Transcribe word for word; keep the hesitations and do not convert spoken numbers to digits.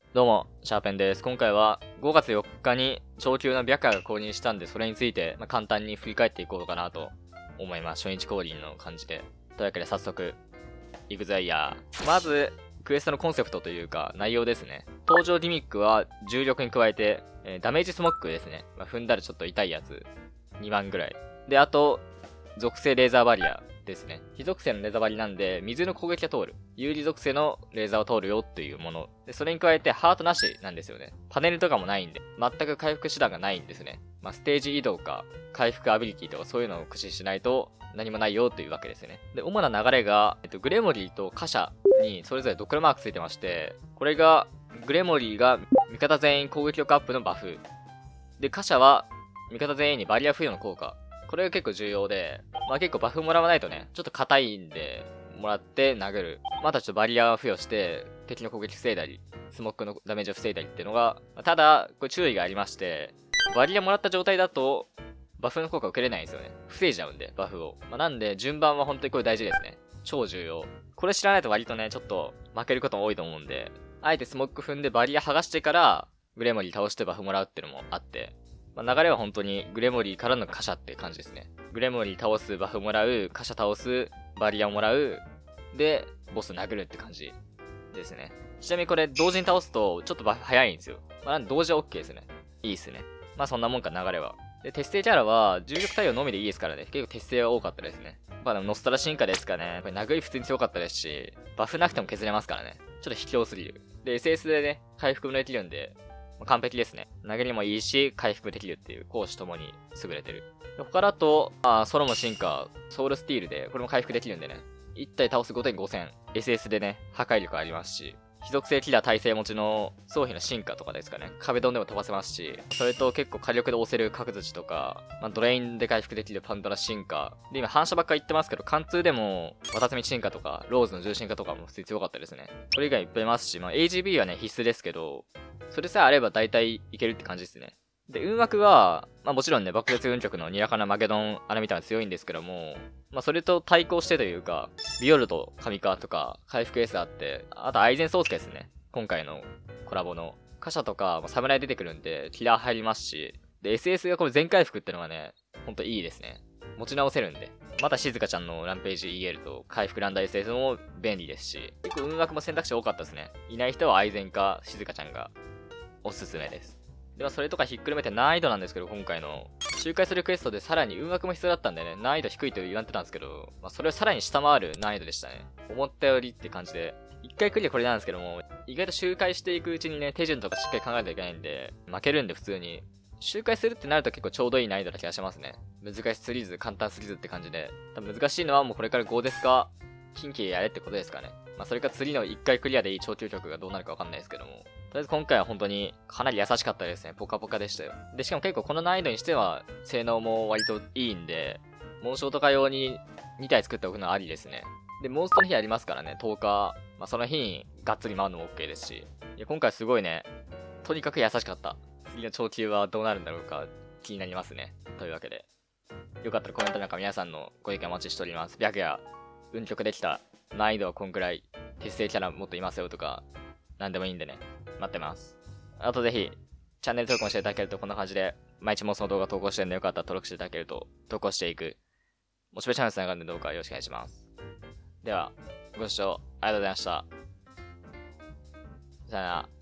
どうも、シャーペンです。今回はごがつよっかに超級の白夜が降臨したんで、それについて、まあ、簡単に振り返っていこうかなと思います。初日降臨の感じで。というわけで早速、行くぜいやー。まず、クエストのコンセプトというか、内容ですね。登場ギミックは重力に加えて、えーダメージスモックですね。まあ、踏んだらちょっと痛いやつ。にまんぐらい。で、あと、属性レーザーバリアですね。非属性のレーザーバリなんで、水の攻撃が通る。有利属性のレーザーを通るよっていうもの。で、それに加えてハートなしなんですよね。パネルとかもないんで、全く回復手段がないんですね。まあ、ステージ移動か、回復アビリティとかそういうのを駆使しないと何もないよというわけですね。で、主な流れが、えっと、グレモリーとカシャにそれぞれドクロマークついてまして、これが、グレモリーが味方全員攻撃力アップのバフ。で、カシャは味方全員にバリア付与の効果。これが結構重要で、まあ結構バフもらわないとね、ちょっと硬いんで、もらって殴る。またちょっとバリアを付与して、敵の攻撃防いだり、スモックのダメージを防いだりっていうのが、ただ、これ注意がありまして、バリアもらった状態だと、バフの効果を受けれないんですよね。防いじゃうんで、バフを。まあ、なんで、順番は本当にこれ大事ですね。超重要。これ知らないと割とね、ちょっと負けることも多いと思うんで、あえてスモック踏んでバリア剥がしてから、グレモリー倒してバフもらうっていうのもあって、まあ、流れは本当にグレモリーからのカシャって感じですね。グレモリー倒す、バフもらう、カシャ倒す、バリアもらう、で、ボス殴るって感じですね。ちなみにこれ同時に倒すと、ちょっとバフ早いんですよ。まあ、なんで同時は OK ですね。いいっすね。まあそんなもんか流れは。で、鉄製キャラは重力対応のみでいいですからね。結構鉄製は多かったですね。まあでもノストラ進化ですかね。やっぱり殴り普通に強かったですし、バフなくても削れますからね。ちょっと卑怯すぎる。で、エスエス でね、回復もできるんで、完璧ですね。投げりもいいし、回復できるっていう、攻守ともに優れてる。で他だと、あソロモ進化、ソウルスティールで、これも回復できるんでね。いち体倒すごとにごせん。エスエス でね、破壊力ありますし、非属性キラー耐性持ちの装備の進化とかですかね。壁ドンでも飛ばせますし、それと結構火力で押せる角槌とか、まあ、ドレインで回復できるパンドラ進化。で、今反射ばっか言ってますけど、貫通でも、渡積進化とか、ローズの重進化とかも普通に強かったですね。それ以外いっぱいいますし、まあ、エージービー はね、必須ですけど、それさえあれば大体いけるって感じですね。で、運枠は、まあもちろんね、爆裂運極のニラカナマゲドン、あれみたいな強いんですけども、まあそれと対抗してというか、ビオルト、カミカとか、回復エースあって、あとアイゼンソースケですね。今回のコラボの。カシャとか、侍出てくるんで、キラー入りますし、で、エスエス がこれ全回復ってのがね、ほんといいですね。持ち直せるんで。また静香ちゃんのランページ イーエル と回復ランダー エスエス も便利ですし、結構運枠も選択肢多かったですね。いない人はアイゼンか静香ちゃんがおすすめです。ではそれとかひっくるめて難易度なんですけど、今回の周回するクエストでさらに運枠も必要だったんでね、難易度低いと言われてたんですけど、まあ、それをさらに下回る難易度でしたね。思ったよりって感じで、一回クリアこれなんですけども、意外と周回していくうちにね、手順とかしっかり考えないといけないんで、負けるんで普通に。周回するってなると結構ちょうどいい難易度な気がしますね。難しすぎず、簡単すぎずって感じで。多分難しいのはもうこれからゴーデスか、近畿でやれってことですかね。まあそれか次のいっかいクリアでいい超究極がどうなるかわかんないですけども。とりあえず今回は本当にかなり優しかったですね。ポカポカでしたよ。で、しかも結構この難易度にしては性能も割といいんで、紋章とか用にに体作っておくのはありですね。で、モンストの日ありますからね、とおか。まあその日にがっつり回るのも OK ですし。いや、今回すごいね、とにかく優しかった。次の超級はどうなるんだろうか気になりますね。というわけで。よかったらコメントなんか皆さんのご意見お待ちしております。白夜、運極できた。難易度はこんくらい。鉄製キャラもっといますよとか、なんでもいいんでね。待ってます。あとぜひ、チャンネル登録もしていただけるとこんな感じで、毎日もその動画投稿してるんでよかったら登録していただけると、投稿していく。モチベーションにつながるんでどうかよろしくお願いします。では、ご視聴ありがとうございました。さよなら。